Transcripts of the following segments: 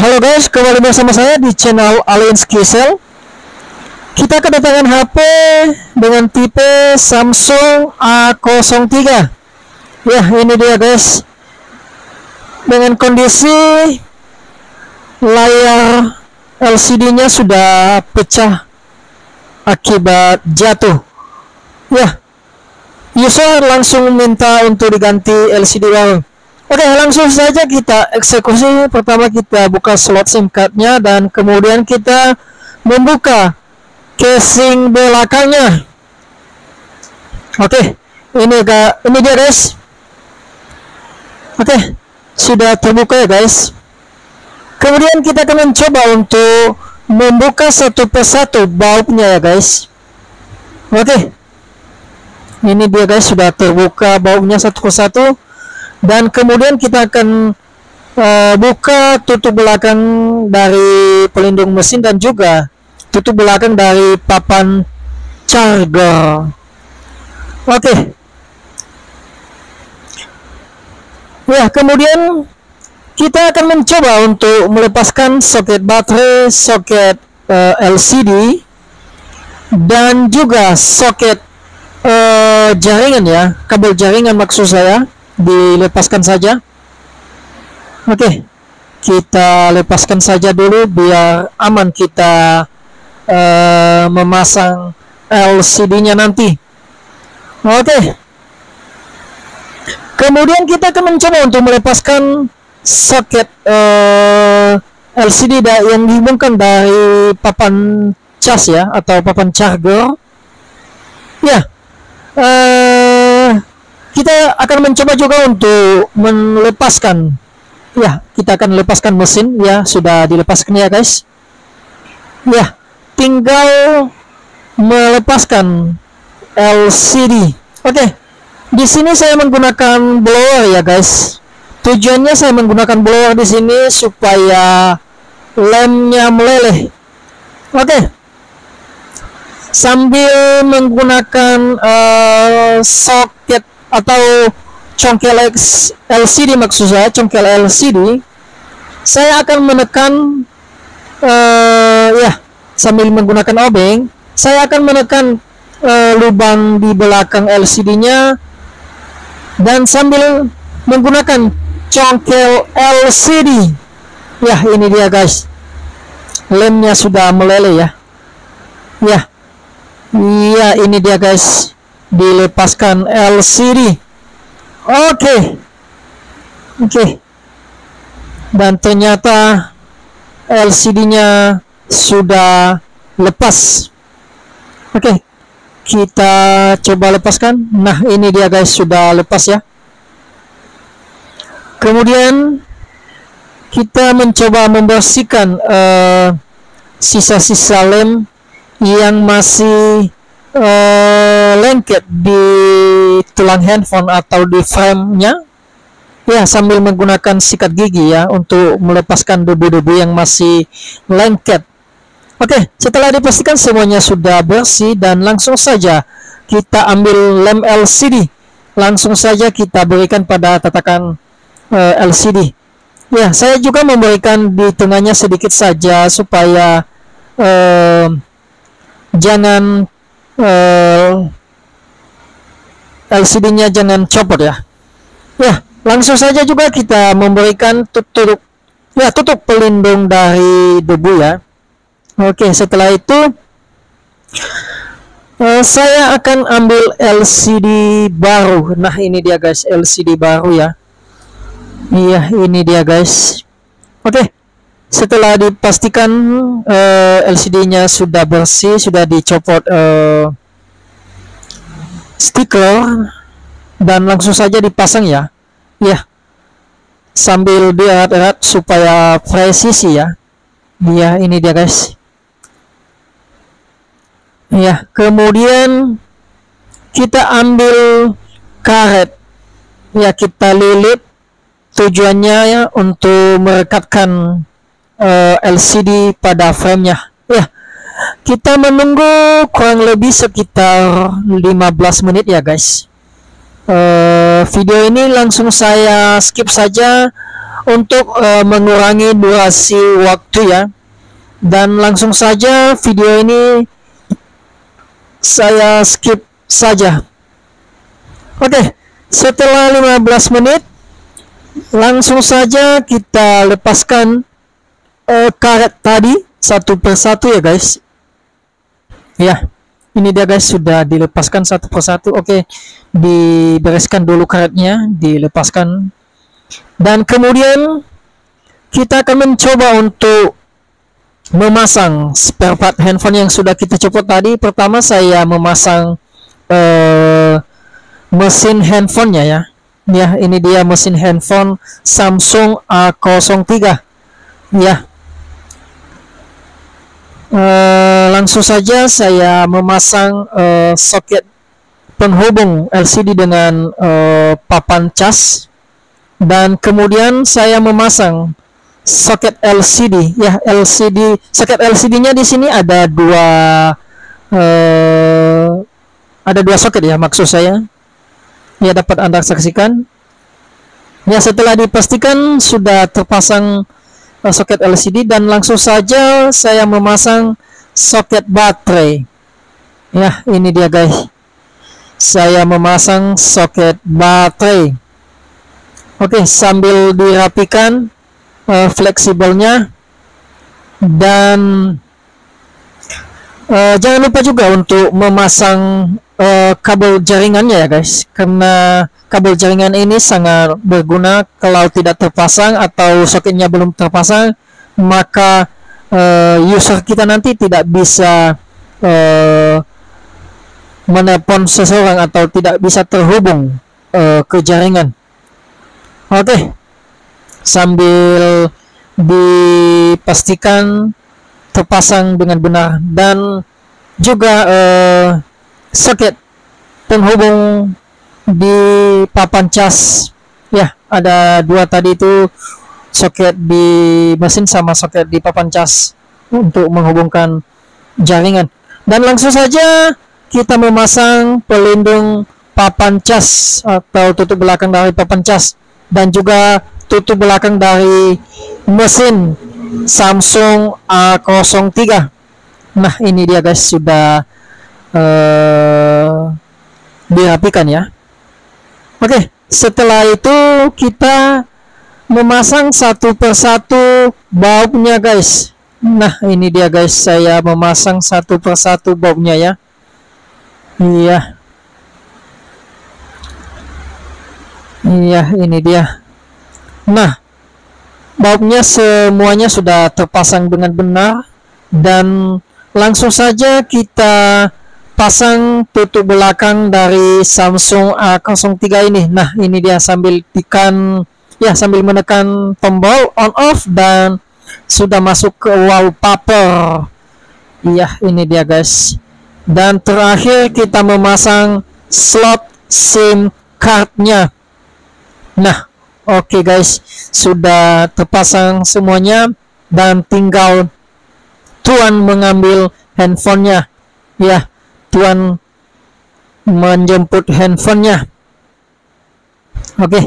Halo guys, kembali bersama saya di channel Aliens Kisel. Kita kedatangan HP dengan tipe Samsung A03. Ya, ini dia guys. Dengan kondisi layar LCD-nya sudah pecah akibat jatuh. Ya, user langsung minta untuk diganti LCD baru. Oke, langsung saja kita eksekusi. Pertama kita buka slot SIM card-nya dan kemudian kita membuka casing belakangnya. Oke, ini dia guys. Oke, sudah terbuka ya guys. Kemudian kita akan mencoba untuk membuka satu persatu bautnya ya guys. Oke, ini dia guys, sudah terbuka bautnya satu persatu. Dan kemudian kita akan buka tutup belakang dari pelindung mesin dan juga tutup belakang dari papan charger. Oke. Ya, kemudian kita akan mencoba untuk melepaskan soket baterai, soket LCD, dan juga soket jaringan ya, kabel jaringan maksud saya. Dilepaskan saja. Oke, kita lepaskan saja dulu biar aman kita memasang LCD-nya nanti. Oke, kemudian kita akan mencoba untuk melepaskan soket LCD yang dihubungkan dari papan cas ya, atau papan charger. Ya, kita akan mencoba juga untuk melepaskan, ya, kita akan lepaskan mesin ya, sudah dilepaskan ya guys. Ya, tinggal melepaskan LCD. Oke, di sini saya menggunakan blower ya guys. Tujuannya saya menggunakan blower di sini supaya lemnya meleleh. Oke, sambil menggunakan soket atau congkel LCD, maksud saya congkel LCD, saya akan menekan ya, sambil menggunakan obeng saya akan menekan lubang di belakang LCD-nya dan sambil menggunakan congkel LCD. Ya, ini dia guys, lemnya sudah meleleh ya. Ya, iya, ini dia guys, dilepaskan LCD. Oke, dan ternyata LCD-nya sudah lepas. Oke, kita coba lepaskan. Nah, ini dia guys, sudah lepas ya. Kemudian kita mencoba membersihkan sisa-sisa lem yang masih lengket di tulang handphone atau di frame-nya ya, sambil menggunakan sikat gigi ya untuk melepaskan debu-debu yang masih lengket. Oke, setelah dipastikan semuanya sudah bersih, dan langsung saja kita ambil lem LCD, langsung saja kita berikan pada tatakan LCD ya. Saya juga memberikan di tengahnya sedikit saja supaya jangan LCD-nya jangan copot ya. Ya, langsung saja juga kita memberikan tutup pelindung dari debu ya. Oke, setelah itu saya akan ambil LCD baru. Nah, ini dia guys, LCD baru ya. Iya, ini dia guys. Oke, setelah dipastikan LCD-nya sudah bersih, sudah dicopot stiker, dan langsung saja dipasang ya. Ya, sambil dierat-erat supaya presisi ya. Ya, ini dia guys. Ya, kemudian kita ambil karet ya, kita lilit. Tujuannya ya untuk merekatkan LCD pada frame-nya. Ya, kita menunggu kurang lebih sekitar 15 menit ya guys. video ini langsung saya skip saja untuk mengurangi durasi waktu ya, dan langsung saja video ini saya skip saja. Oke, setelah 15 menit langsung saja kita lepaskan karet tadi satu persatu ya guys. Ya, ini dia guys, sudah dilepaskan satu persatu. Oke, dibereskan dulu karetnya, dilepaskan, dan kemudian kita akan mencoba untuk memasang spare part handphone yang sudah kita copot tadi. Pertama saya memasang mesin handphonenya ya. Ya, ini dia mesin handphone Samsung A03 ya. Langsung saja saya memasang soket penghubung LCD dengan papan cas, dan kemudian saya memasang soket LCD ya. Soket LCD-nya di sini ada dua soket ya, maksud saya ya, dapat Anda saksikan ya. Setelah dipastikan sudah terpasang soket LCD, dan langsung saja saya memasang soket baterai ya. Ini dia guys, saya memasang soket baterai. Oke, sambil dirapikan fleksibelnya, dan jangan lupa juga untuk memasang kabel jaringannya ya guys, karena kabel jaringan ini sangat berguna. Kalau tidak terpasang atau soketnya belum terpasang, maka user kita nanti tidak bisa menelpon seseorang atau tidak bisa terhubung ke jaringan. Oke, sambil dipastikan terpasang dengan benar, dan juga soket penghubung di papan cas ya, ada dua tadi itu, soket di mesin sama soket di papan cas untuk menghubungkan jaringan. Dan langsung saja kita memasang pelindung papan cas atau tutup belakang dari papan cas, dan juga tutup belakang dari mesin Samsung A03. Nah, ini dia guys, sudah dirapikan ya. Oke, setelah itu kita memasang satu persatu bulbnya guys. Nah, ini dia guys, saya memasang satu persatu bulbnya ya. Iya, ini dia. Nah, bulbnya semuanya sudah terpasang dengan benar, dan langsung saja kita pasang tutup belakang dari Samsung A03 ini. Nah, ini dia, sambil menekan tombol on off, dan sudah masuk ke wallpaper. Iya, ini dia guys. Dan terakhir kita memasang slot SIM cardnya. Nah, oke guys, sudah terpasang semuanya, dan tinggal Tuan mengambil handphonenya ya. Tuan menjemput handphonenya. Oke,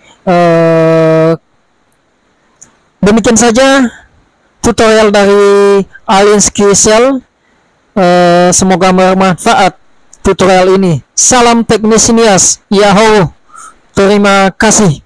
demikian saja tutorial dari Alinsky Cell. Semoga bermanfaat tutorial ini. Salam teknisias, Yahoo. Terima kasih.